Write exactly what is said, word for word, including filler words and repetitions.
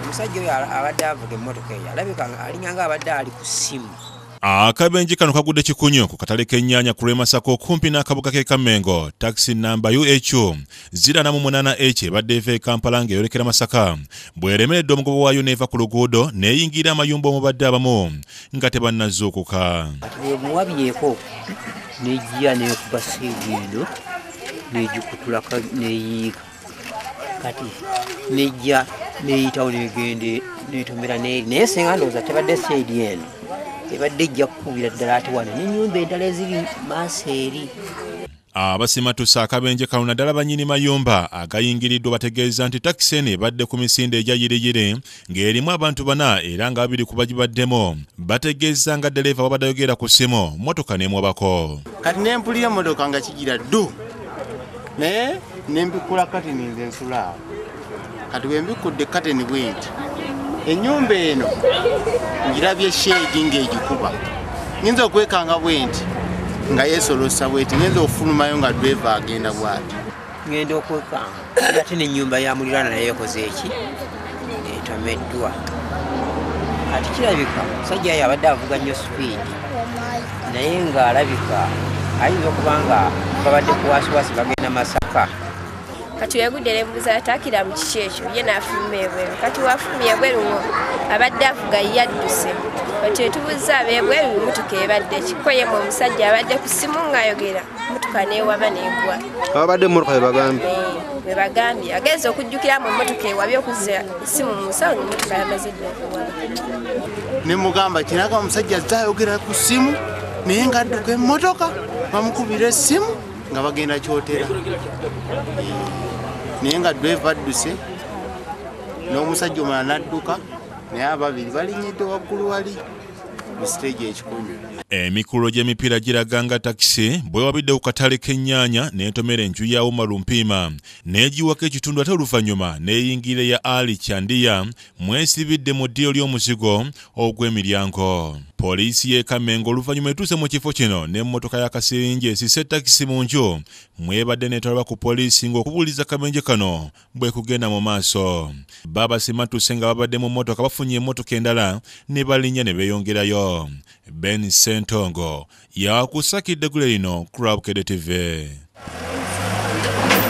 omusajja oyo abadde avuga emmotoka eyo alabika alinganga abadde ali ku ssimu. Akabenje kano kagudde kikunyo ku katale k'ennyaanya ku Lwemasaka okumpi n'akabuga k'e Kamengo. Taxi namba U H zero eight eight H ebadde eva e Kampala ng'eyolekera Masaka bw'eremeredde omugobo waayo n'eva ku luguudo n'eyingira amayumba omubadde abamu nga tebannazuukuka. Kati bwe muwabyeko n'ejja n'ekuba seegendo n'egikutulako n'eyiika kati n'ejja n'eyitawo n'egende n'etomera n'eri naye singa ndowooza tebadde seedi eno ebadde ejja kukubira ddala ate wano n'ennyumba endala eziri maaso eri. Abasimatusa akabenje kano naddala bannyini mayumba agayingiriddwa bategeeza nti takisi eno ebadde ku misinde egya yiriyiri ng'erimu abantu bana era nga babiri ku bagibaddemu. Bategeeza nga ddereeva wabadde ayogera ku ssimu mmotoka n'emwabako. Kati n'empulira emmotoka nga kigira ddu naye n'embikula kateni nze nsula awo. Kati bwe mbikudde kateni bwenti ennyumba eno ngirabye sheegi ng'egikuba nnyinza okwekanga bwenti nga yeesolosa bweti ngenza okufulumayo nga driver agenda bwati. Ngenda okwekanga ate n'ennyumba ya muliraana naye ekoze eki etomeddwa. Kati kirabika omusajja oyo abadde avuga nnyo sipiidi naye ng'alabika ayinza okuba nga babadde kuwaasiwaasi bagenda Masaka. Kati wegudde n'embuuza atakira mu kiki ekyo ye n'afuluma ebweru. Kati wafulumya ebweru abadde avuga yadduse. Kati etubuuza ab'ebweru emmotoka ebadde kiko ye mu omusajja abadde ku ssimu ng'ayogera emmotoka n'ewaba n'egwa. Abadde emmotoka bwe bagambye? Bwe bagambye agenze okujjukira mu mmotoka ewabye okuzza essimu mu nsawo n'emmotoka yamaze dda okuwaba. Ne mugamba kiraga omusajja azze ayogera ku ssimu naye ng'adduka emmotoka bamukubira essimu nga bagenda kyotera. Naye nga driver adduse n'omusajja omulala n'adduka naye ababiri balinyidde waggulu wali mu siteegi ekikunyu. Emikolo gy'emipiira giraga nga takisi bwe wabidde ku katale k'ennyaanya n'entomera enju ya Omar Mpima n'egiwako ekitundu ate oluvannyuma n'eyingira ya Ali Kyandiya mwesibidde mu ddiiro ly'omuzigo ogw'emiryango. Poliisi y'e Kamengo oluvannyuma etuuse mu kifo kino n'emmotoka ya Kaserinje esise takisi mu nju mwebadde n'etwalibwa ku poliisi ng'okubuuliza akabenje kano bwe kugenda mu maaso. Babasimatuuse nga babadde mu mmotoka bafunye emmotoka endala ne balinnya ne beeyongerayo. Ben Sentongo yakusakidde gule lino Club K D T V.